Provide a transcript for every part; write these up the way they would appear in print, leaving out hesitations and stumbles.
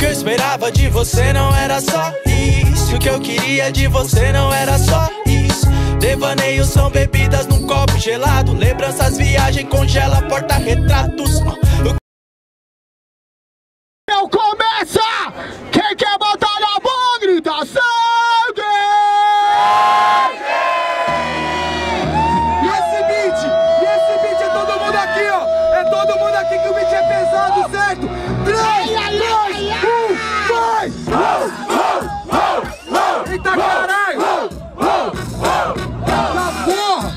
que eu esperava de você não era só isso. O que eu queria de você não era só isso. Devaneios são bebidas num copo gelado. Lembranças, viagem, congela, porta-retratos. Não começa! Quem quer batalha boa, grita sangue! E esse beat é todo mundo aqui, ó. É todo mundo aqui que o beat é pesado, certo? 3, 2, 1, vai! Eita caralho! Tá porra!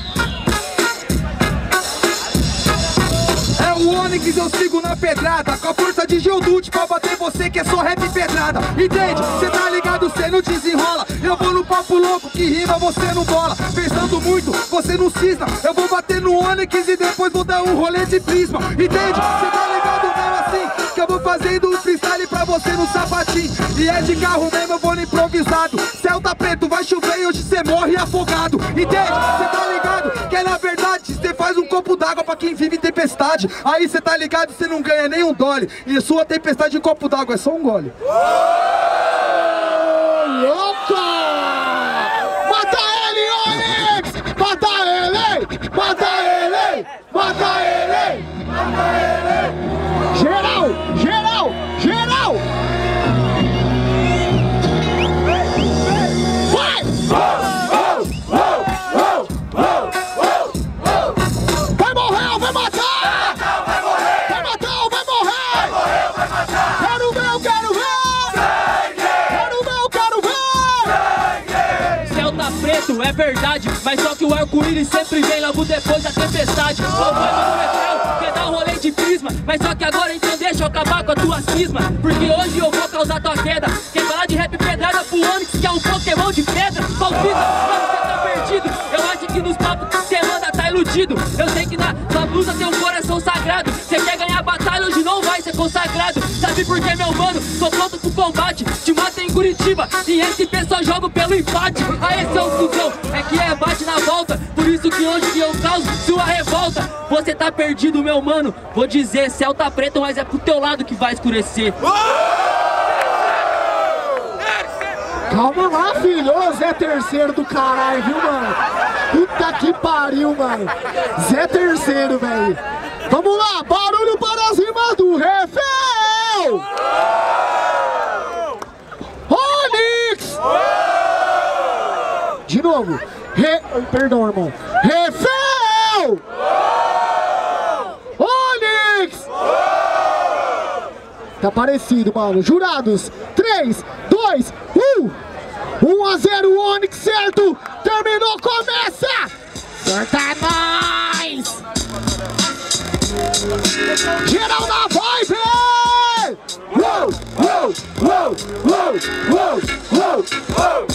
É o Onyx, eu sigo na pedrada, com a força de Geodude pra bater você que é só rap e pedrada. Entende? Cê tá ligado, cê não desenrola. Eu vou no papo louco que rima, você não bola. Pensando muito, você não cisna. Eu vou bater no Onyx e depois vou dar um rolê de prisma. Entende? Cê tá ligado mesmo assim, que eu vou fazendo um freestyle pra você no sapatinho. E é de carro mesmo, eu vou no improvisado. Céu tá preto, vai chover e hoje cê morre afogado. Entende? Cê tá ligado que é na verdade, cê faz um copo d'água pra quem vive em tempestade. Aí cê tá ligado, cê não ganha nem um dole. E sua tempestade em copo d'água é só um gole. Louca! Mata ele, Onyx! Mata ele! Mata ele! Mata ele! Mata ele! Geral! Geral! Geral! Vai! Vai morrer ou vai matar? Vai matar ou vai morrer? Quero ver, eu quero ver! Quero ver, eu quero ver! Céu tá preto, é verdade, mas só que o arco-íris sempre vem logo depois da tempestade. Qual foi no refrão? Quer dar um rolê de prisma, mas só que agora então deixa eu acabar com a tua cisma. Porque hoje eu vou causar tua queda. Quer falar de rap pedrada pro Onyx, que é um Pokémon de pedra? Qual fita? Mano, cê tá perdido. Eu acho que nos papos que cê manda tá iludido. Eu sei que na sua blusa tem um coração sagrado. Cê quer ganhar a batalha, hoje não vai ser consagrado. Sabe por que, meu mano? Tô pronto pro combate. Te mato em Curitiba e SP só jogo pelo empate. Aê, seu cuzão, é que é bate na volta. Por isso que hoje que eu causo sua revolta. Você tá perdido, meu mano. Vou dizer, céu tá preto, mas é pro teu lado que vai escurecer. Calma lá, filho. Ô, Zé Terceiro do caralho, viu, mano? Puta que pariu, mano. Zé Terceiro, velho. Vamos lá, barulho para as rimas do refém! Onyx! De novo. Perdão, irmão. Refém! Onyx! Tá parecido, mano. Jurados. 3, 2, 1. 1-0 Onyx, certo? Terminou, começa! Sorta nós! Geral na vibe! Uou, uou, uou, uou, uou, uou, uou.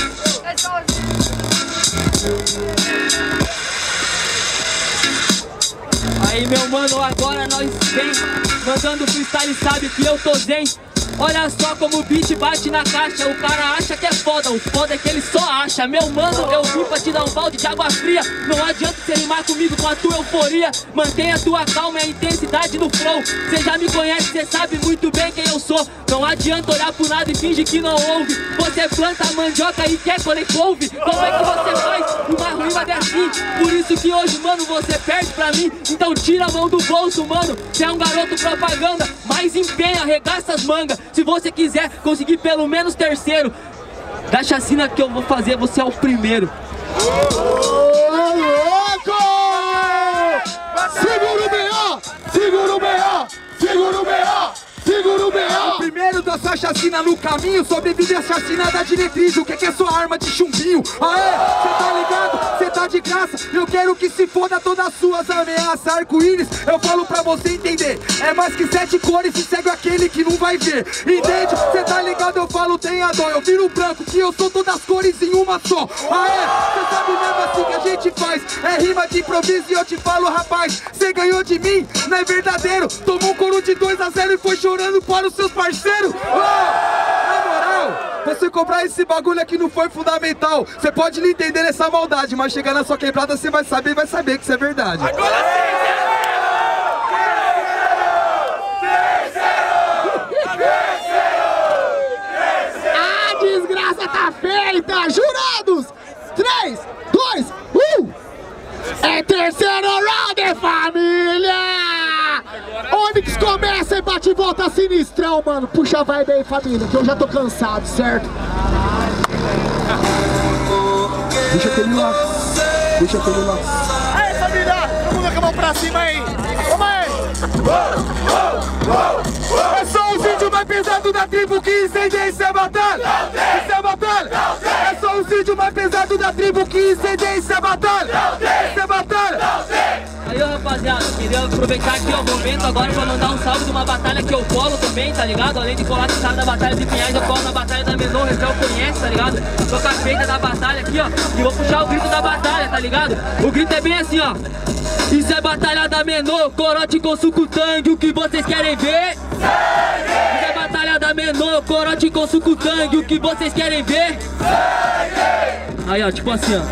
Aí, meu mano, agora nós vem mandando freestyle, sabe que eu tô zen. Olha só como o beat bate na caixa. O cara acha que é foda, o foda é que ele só acha. Meu mano, eu vim pra te dar um balde de água fria. Não adianta você rimar comigo com a tua euforia. Mantenha a tua calma e a intensidade no flow. Cê já me conhece, cê sabe muito bem quem eu sou. Não adianta olhar pro nada e fingir que não ouve. Você planta mandioca e quer colher couve. Como é que você faz uma rima assim? Por isso que hoje, mano, você perde pra mim. Então tira a mão do bolso, mano. Cê é um garoto propaganda, mas empenha, arregaça as mangas. Se você quiser conseguir pelo menos terceiro da chacina que eu vou fazer, você é o primeiro. Louco! Segura o B.O. Segura o B.O. Segura o B.O. Segura o B.O. O primeiro da sua chacina no caminho. Sobrevive a chacina da diretriz. O que é sua arma de chumbinho? Aê, cê tá ligado? Cê tá de graça. Eu quero que se foda todas as suas ameaças. Arco-íris, eu falo pra você entender. É mais que 7 cores e cego aquele que não vai ver. Entende? Cê tá ligado? Eu falo, tenha dó. Eu viro branco, que eu sou todas as cores em uma só. Aê, cê sabe mesmo assim que a gente faz. É rima de improviso e eu te falo, rapaz. Cê ganhou de mim, não é verdadeiro. Tomou um coro de 2-0 e foi chorando para os seus parceiros. Na moral, você comprar esse bagulho aqui não foi fundamental. Você pode não entender essa maldade, mas chegar na sua quebrada você vai saber que isso é verdade. Agora sim! Tá feita, jurados! 3, 2, 1! É terceiro round, família! Onyx começa e bate e volta sinistrão, mano. Puxa a vibe aí, família, que eu já tô cansado, certo? Deixa aquele lá. Deixa aquele lá. Aí, família! Todo mundo com a mão pra cima aí! Vamos aí! É só o vídeo mais pesado da tribo que incendia isso é batalha! Isso é batalha! É só o vídeo mais pesado da tribo que incendia isso é batalha! Isso é batalha! Aí, rapaziada, queria aproveitar aqui o momento agora pra mandar um salve de uma batalha que eu colo também, tá ligado? Além de colar, sabe, da Batalha de Pinhais, eu colo na Batalha da Menor, o Refel conhece, tá ligado? Tô com a feita da batalha aqui, ó, e vou puxar o grito da batalha, tá ligado? O grito é bem assim, ó. Isso é Batalha da Menor, corote com suco tangue, o que vocês querem ver? Sangue! Isso é Batalha da Menor, corote com suco tangue, o que vocês querem ver? Sangue! Aí, ó, tipo assim, ó.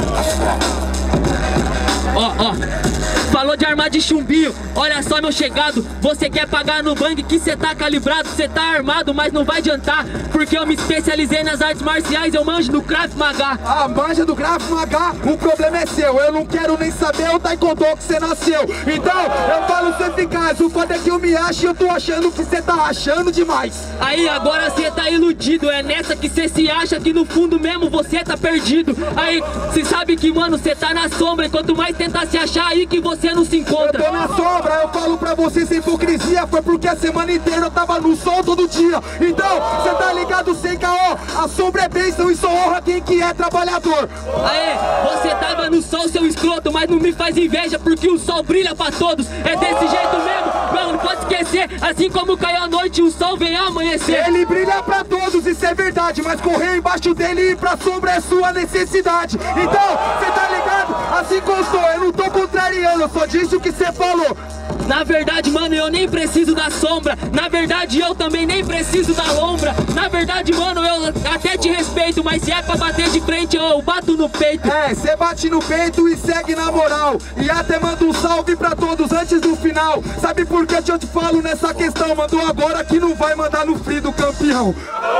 Ó, falou de armar de chumbinho, olha só meu chegado. Você quer pagar no bang que cê tá calibrado, cê tá armado, mas não vai adiantar, porque eu me especializei nas artes marciais, eu manjo do Krav Maga. Ah, manja do Krav Maga, o problema é seu. Eu não quero nem saber o taekwondo que cê nasceu. Então, eu falo cê eficaz, o foda é que eu me acho e eu tô achando que cê tá achando demais. Aí, agora cê tá iludido, é nessa que cê se acha que no fundo mesmo você tá perdido. Aí, cê sabe que, mano, cê tá na sombra, enquanto mais tentar se achar aí que você não se encontra. Eu tô na sombra, eu falo pra você sem hipocrisia. Foi porque a semana inteira eu tava no sol todo dia. Então, cê tá ligado sem caô. A sombra é bênção e só honra quem que é trabalhador. Aê, você tava no sol, seu escroto, mas não me faz inveja, porque o sol brilha pra todos. É desse jeito mesmo, não pode esquecer. Assim como cai a noite, o sol vem amanhecer. Ele brilha pra todos, isso é verdade, mas correr embaixo dele e ir pra sombra é sua necessidade. Então, cê tá ligado? Assim constou, eu não tô contrariando, eu só disse o que cê falou. Na verdade, mano, eu nem preciso da sombra. Na verdade, eu também nem preciso da lombra. Na verdade, mano, eu até te respeito, mas se é pra bater de frente, eu bato no peito. É, cê bate no peito e segue na moral. E até manda um salve pra todos antes do final. Sabe por que eu te falo nessa questão? Mandou agora que não vai mandar no free do campeão.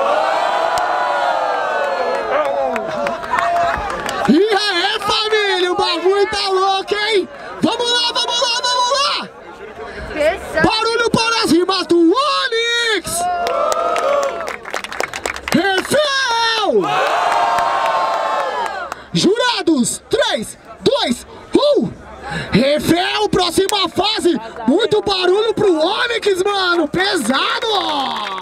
E aí, família, o bagulho tá louco, hein? Vamos lá, vamos lá, vamos lá! Barulho para as rimas do Onyx! Refel! Jurados, 3, 2, 1! Refel, próxima fase! Muito barulho pro Onyx, mano! Pesado!